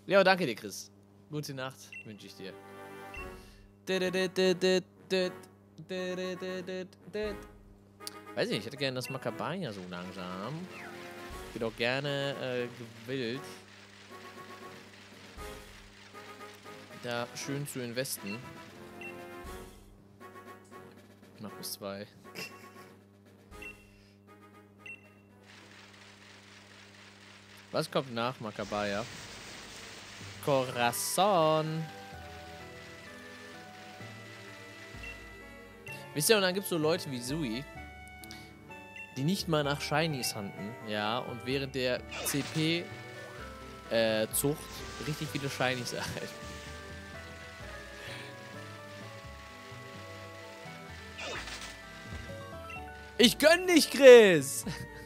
Ja, danke dir, Chris. Gute Nacht wünsche ich dir. Weiß nicht, ich hätte gerne das Makabaya so langsam. Ich bin auch gerne gewillt, da schön zu investen. Ich mach bis 2. Was kommt nach Makabaya? Corazon. Wisst ihr, und dann gibt es so Leute wie Sui, die nicht mal nach Shinies handeln, ja, und während der CP-Zucht richtig viele Shinies erhalten. Ich gönn dich, Chris!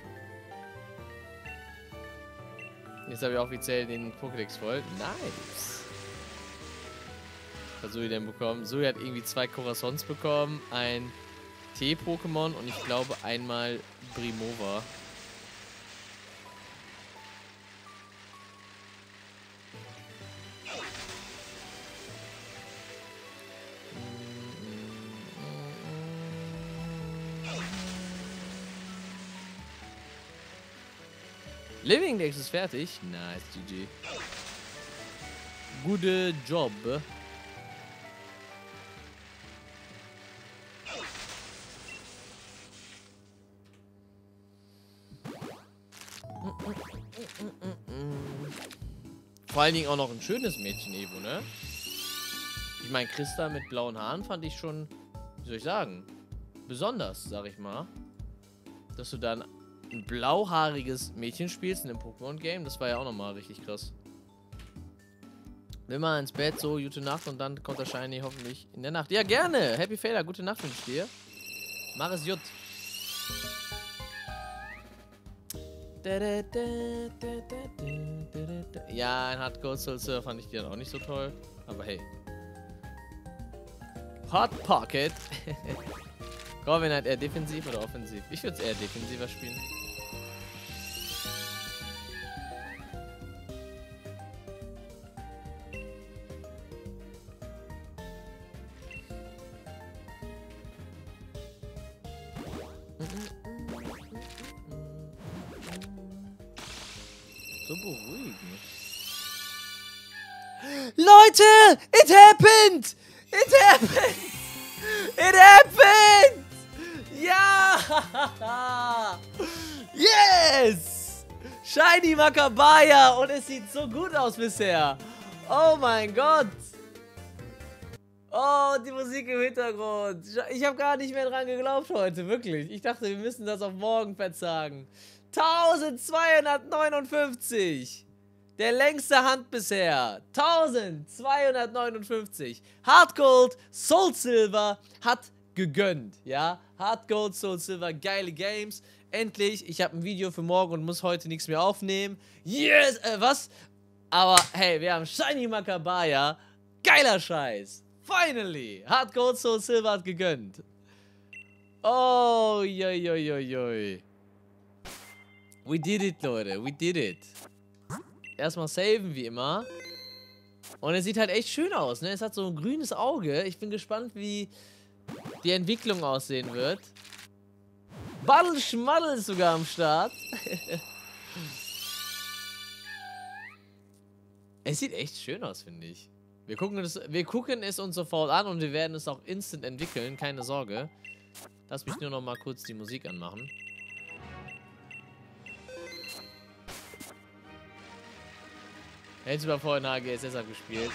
Jetzt habe ich offiziell den Pokédex voll. Nice. Was hat Sui denn bekommen? Sui hat irgendwie 2 Corazons bekommen, ein T-Pokémon und ich glaube einmal Brimova. Living Dex ist fertig. Nice, GG. Gute Job. Vor allen Dingen auch noch ein schönes Mädchen, Evo, ne? Ich meine, Christa mit blauen Haaren fand ich schon, wie soll ich sagen, besonders, sag ich mal. Dass du dann ein blauhaariges Mädchen spielst in einem Pokémon-Game, das war ja auch nochmal richtig krass. Will mal ins Bett, so, gute Nacht und dann kommt der Shiny hoffentlich in der Nacht. Ja, gerne! Happy Fader, gute Nacht wünsche ich dir. Mach es gut. Ja, ein Hardcore Soul Surfer fand ich die dann auch nicht so toll. Aber hey. Hot Pocket. Robin hat eher defensiv oder offensiv? Ich würde es eher defensiver spielen. So beruhigend. Leute! It happened! It happened! It happened! Ja! Yes! Shiny Makabaya! Und es sieht so gut aus bisher. Oh mein Gott! Oh, die Musik im Hintergrund. Ich habe gar nicht mehr dran geglaubt heute, wirklich. Ich dachte, wir müssen das auf morgen verzagen. 1259! Der längste Hand bisher. 1259. Hard Gold, Soul Silver hat gegönnt, ja. Hard Gold, Soul Silver, geile Games. Endlich, ich habe ein Video für morgen und muss heute nichts mehr aufnehmen. Yes, was? Aber hey, wir haben Shiny Makabaya. Geiler Scheiß. Finally. Hard Gold, Soul Silver hat gegönnt. Oh, joi. We did it, Leute. We did it. Erstmal saven, wie immer. Und es sieht halt echt schön aus, ne? Es hat so ein grünes Auge. Ich bin gespannt, wie die Entwicklung aussehen wird. Baddel Schmaddel ist sogar am Start. Es sieht echt schön aus, finde ich. Wir gucken es uns sofort an und wir werden es auch instant entwickeln. Keine Sorge. Lass mich nur noch mal kurz die Musik anmachen. Hätte ich vorhin HGSS abgespielt.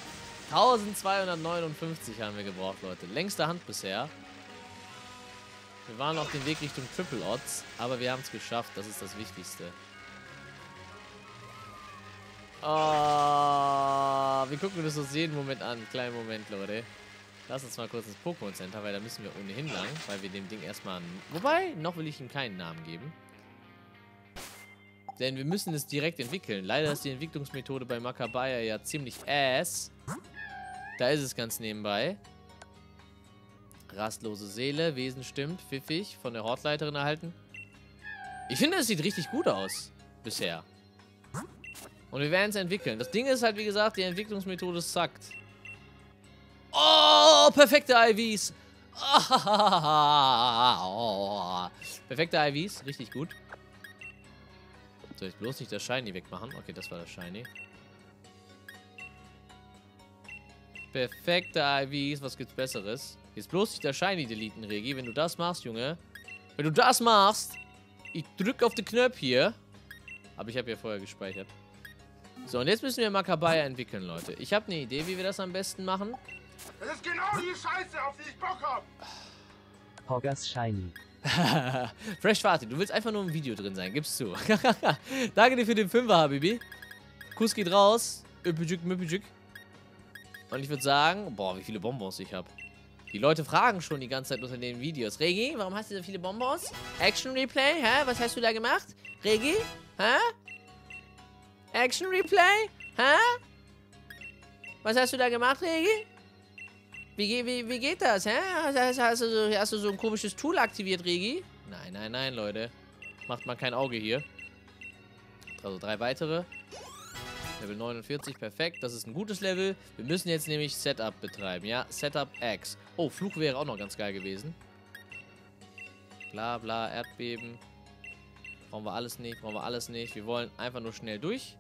1259 haben wir gebraucht, Leute. Längste Hand bisher. Wir waren auf dem Weg Richtung Triple Odds, aber wir haben es geschafft. Das ist das Wichtigste. Oh, wir gucken uns das jeden Moment an. Kleinen Moment, Leute. Lass uns mal kurz ins Pokémon Center, weil da müssen wir ohnehin lang, weil wir dem Ding erstmal einen... Wobei, noch will ich ihm keinen Namen geben. Denn wir müssen es direkt entwickeln. Leider ist die Entwicklungsmethode bei Makabaya ja ziemlich ass. Da ist es ganz nebenbei. Rastlose Seele, Wesen stimmt, pfiffig, von der Hortleiterin erhalten. Ich finde, es sieht richtig gut aus. Bisher. Und wir werden es entwickeln. Das Ding ist halt, wie gesagt, die Entwicklungsmethode zackt. Oh, perfekte IVs. Oh, perfekte IVs, richtig gut. Soll ich bloß nicht das Shiny wegmachen? Okay, das war das Shiny. Perfekte IVs, was gibt's Besseres? Jetzt bloß nicht das Shiny deleten, Regi. Wenn du das machst, Junge. Wenn du das machst, ich drück auf den Knopf hier. Aber ich habe ja vorher gespeichert. So, und jetzt müssen wir Makabaya entwickeln, Leute. Ich habe eine Idee, wie wir das am besten machen. Das ist genau die Scheiße, auf die ich Bock hab. Poggers Shiny. Fresh Fatih, du willst einfach nur im Video drin sein, gib's zu. Danke dir für den 5er, Habibi. Kuss geht raus. Üppeltschück, müppeltschück. Und ich würde sagen, boah, wie viele Bonbons ich habe. Die Leute fragen schon die ganze Zeit unter den Videos. Regi, warum hast du so viele Bonbons? Action Replay, hä? Was hast du da gemacht? Regi, hä? Action Replay, hä? Was hast du da gemacht, Regi? Wie geht das, hä? Hast du so ein komisches Tool aktiviert, Regi? Nein, nein, nein, Leute. Macht mal kein Auge hier. Also 3 weitere. Level 49, perfekt. Das ist ein gutes Level. Wir müssen jetzt nämlich Setup betreiben, ja? Setup X. Oh, Fluch wäre auch noch ganz geil gewesen. Bla, bla, Erdbeben. Brauchen wir alles nicht, brauchen wir alles nicht. Wir wollen einfach nur schnell durch.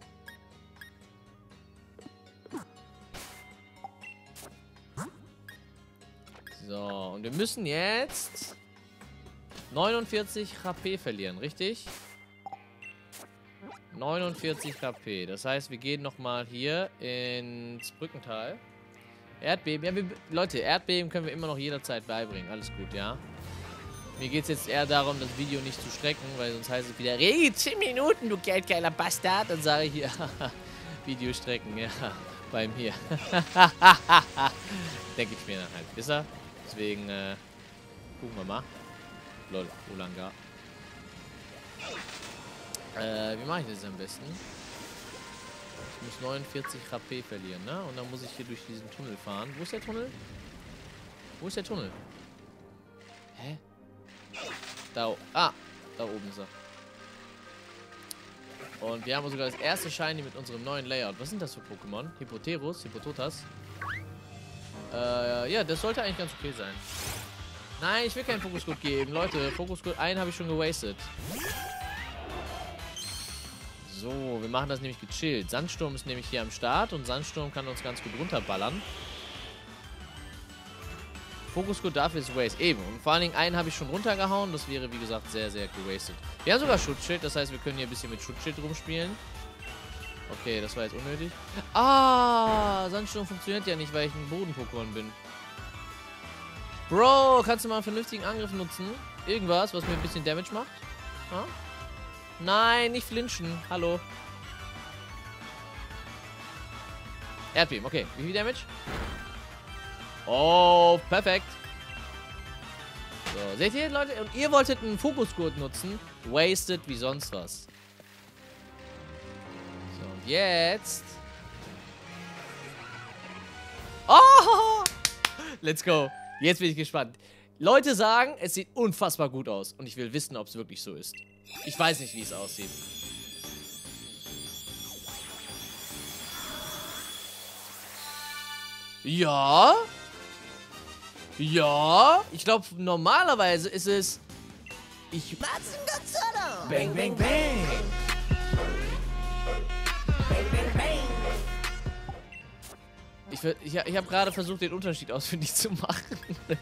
So, und wir müssen jetzt 49 HP verlieren, richtig? 49 HP. Das heißt, wir gehen nochmal hier ins Brückental. Erdbeben. Ja, Leute, Erdbeben können wir immer noch jederzeit beibringen. Alles gut, ja? Mir geht es jetzt eher darum, das Video nicht zu strecken, weil sonst heißt es wieder, Regi, 10 Minuten, du geldgeiler Bastard. Dann sage ich hier, Video strecken, ja, bei mir. Denke ich mir dann halt, wisst ihr? Deswegen, gucken wir mal. Lol, Ulanga. Wie mache ich das am besten? Ich muss 49 HP verlieren, ne? Und dann muss ich hier durch diesen Tunnel fahren. Wo ist der Tunnel? Wo ist der Tunnel? Hä? Da oben ist er. Und wir haben sogar das erste Shiny mit unserem neuen Layout. Was sind das für Pokémon? Hippoterus? Hippototas? Ja, das sollte eigentlich ganz okay sein. Nein, ich will keinen Fokuscode geben. Leute, Fokuscode 1 habe ich schon gewastet. So, wir machen das nämlich gechillt. Sandsturm ist nämlich hier am Start und Sandsturm kann uns ganz gut runterballern. Fokuscode dafür ist Waste. Eben. Und vor allen Dingen einen habe ich schon runtergehauen. Das wäre, wie gesagt, sehr, sehr gewastet. Wir haben sogar Schutzschild. Das heißt, wir können hier ein bisschen mit Schutzschild rumspielen. Okay, das war jetzt unnötig. Ah, Sandsturm funktioniert ja nicht, weil ich ein Boden-Pokémon bin. Bro, kannst du mal einen vernünftigen Angriff nutzen? Irgendwas, was mir ein bisschen Damage macht? Ha? Nein, nicht flinchen. Hallo. Erdbeben, okay. Wie viel Damage? Oh, perfekt. So, seht ihr, Leute? Und ihr wolltet einen Fokusgurt nutzen. Wasted wie sonst was. So, und jetzt. Oh! Let's go. Jetzt bin ich gespannt. Leute sagen, es sieht unfassbar gut aus. Und ich will wissen, ob es wirklich so ist. Ich weiß nicht, wie es aussieht. Ja. Ja. Ich glaube, normalerweise ist es... Bang, bang, bang. Ich habe gerade versucht, den Unterschied ausfindig zu machen.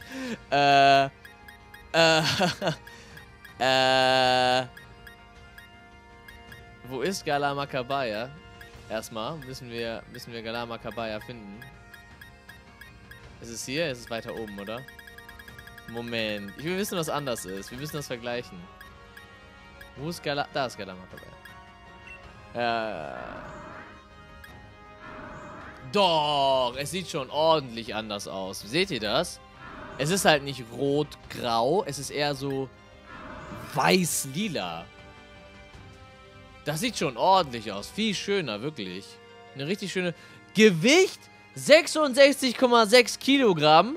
Wo ist Gala Makabaya? Erstmal müssen wir Gala Makabaya finden. Ist es hier? Ist es weiter oben, oder? Moment. Ich will wissen, was anders ist. Wir müssen das vergleichen. Wo ist Gala... Da ist Gala Makabaya. Doch, es sieht schon ordentlich anders aus. Seht ihr das? Es ist halt nicht rot-grau, es ist eher so weiß-lila. Das sieht schon ordentlich aus. Viel schöner, wirklich. Eine richtig schöne... Gewicht 66,6 Kilogramm.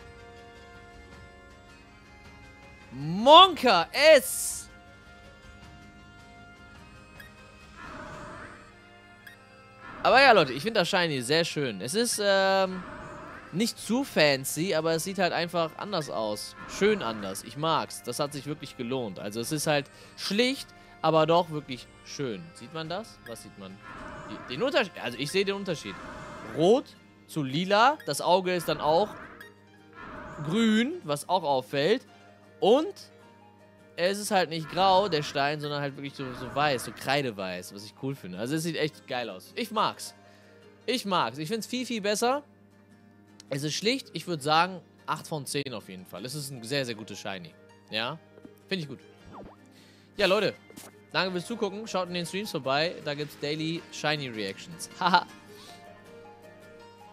Monka S. Aber ja, Leute, ich finde das Shiny sehr schön. Es ist, nicht zu fancy, aber es sieht halt einfach anders aus. Schön anders. Ich mag's. Das hat sich wirklich gelohnt. Also es ist halt schlicht, aber doch wirklich schön. Sieht man das? Was sieht man? Den Unterschied. Also ich sehe den Unterschied. Rot zu lila. Das Auge ist dann auch grün, was auch auffällt. Und es ist halt nicht grau, der Stein, sondern halt wirklich so weiß, so kreideweiß, was ich cool finde. Also es sieht echt geil aus. Ich mag's. Ich mag's. Ich finde es viel, viel besser. Es ist schlicht, ich würde sagen, 8 von 10 auf jeden Fall. Es ist ein sehr, sehr gutes Shiny. Ja, finde ich gut. Ja, Leute, danke fürs Zugucken. Schaut in den Streams vorbei. Da gibt es Daily Shiny Reactions. Haha.